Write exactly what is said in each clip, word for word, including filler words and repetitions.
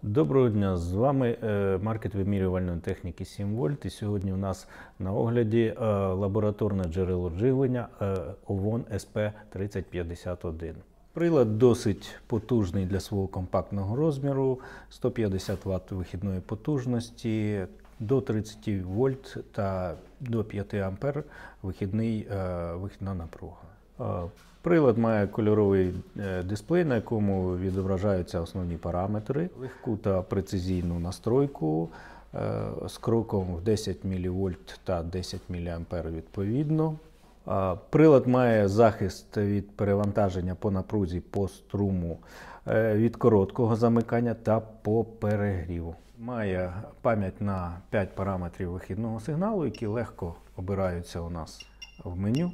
Доброго дня, з вами маркет вимірювальної техніки сім вольт, і сьогодні у нас на огляді лабораторне джерело живлення Ovon ес пі тридцять п'ятдесят один. Прилад досить потужний для свого компактного розміру, сто п'ятдесят ватт вихідної потужності, до тридцять вольт та до п'яти ампер вихідний, вихідна напруга. Прилад має кольоровий дисплей, на якому відображаються основні параметри, легку та прецизійну настройку з кроком в десять мілівольт та десять міліампер відповідно. Прилад має захист від перевантаження по напрузі, по струму, від короткого замикання та по перегріву. Має пам'ять на п'ять параметрів вихідного сигналу, які легко обираються у нас в меню.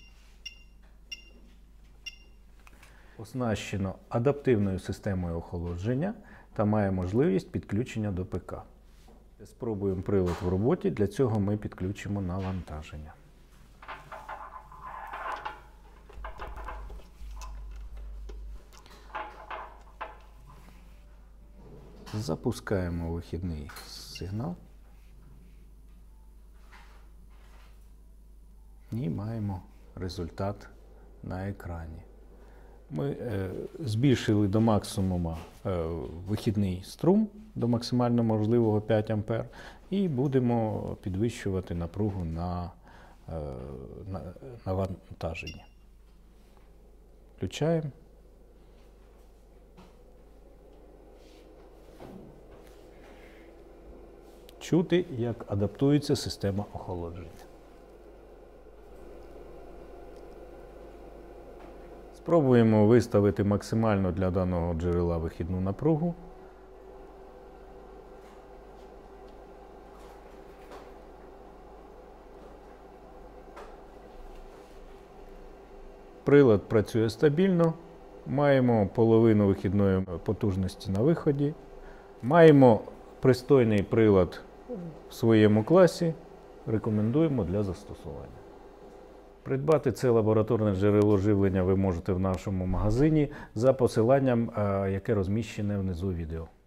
Оснащено адаптивною системою охолодження та має можливість підключення до ПК. Спробуємо прилад в роботі, для цього ми підключимо навантаження. Запускаємо вихідний сигнал і маємо результат на екрані. Ми е, збільшили до максимуму е, вихідний струм, до максимально можливого п'ять ампер, і будемо підвищувати напругу на е, навантаження. Включаємо. Чути, як адаптується система охолодження. Спробуємо виставити максимально для даного джерела вихідну напругу. Прилад працює стабільно. Маємо половину вихідної потужності на виході. Маємо пристойний прилад в своєму класі. Рекомендуємо для застосування. Придбати це лабораторне джерело живлення ви можете в нашому магазині за посиланням, яке розміщене внизу відео.